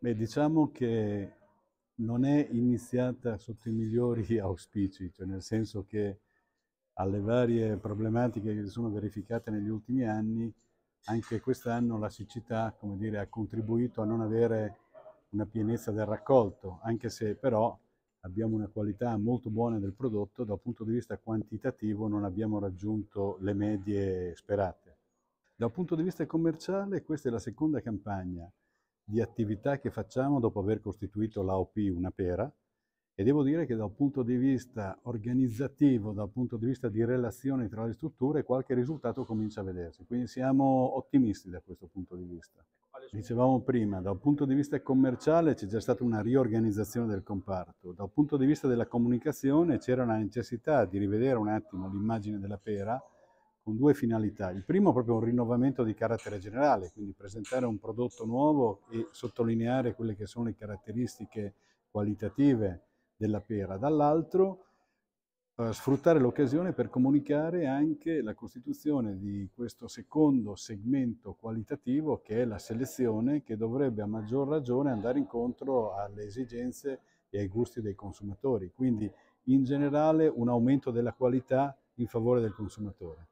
Beh, diciamo che non è iniziata sotto i migliori auspici, cioè nel senso che alle varie problematiche che si sono verificate negli ultimi anni, anche quest'anno la siccità, come dire, ha contribuito a non avere una pienezza del raccolto, anche se però abbiamo una qualità molto buona del prodotto, dal punto di vista quantitativo non abbiamo raggiunto le medie sperate. Dal punto di vista commerciale, questa è la seconda campagna di attività che facciamo dopo aver costituito l'AOP Una Pera, e devo dire che dal punto di vista organizzativo, dal punto di vista di relazioni tra le strutture, qualche risultato comincia a vedersi, quindi siamo ottimisti da questo punto di vista. Dicevamo prima, dal punto di vista commerciale c'è già stata una riorganizzazione del comparto, dal punto di vista della comunicazione c'era la necessità di rivedere un attimo l'immagine della pera con due finalità. Il primo è proprio un rinnovamento di carattere generale, quindi presentare un prodotto nuovo e sottolineare quelle che sono le caratteristiche qualitative della pera. Dall'altro sfruttare l'occasione per comunicare anche la costituzione di questo secondo segmento qualitativo che è la selezione, che dovrebbe a maggior ragione andare incontro alle esigenze e ai gusti dei consumatori, quindi in generale un aumento della qualità in favore del consumatore.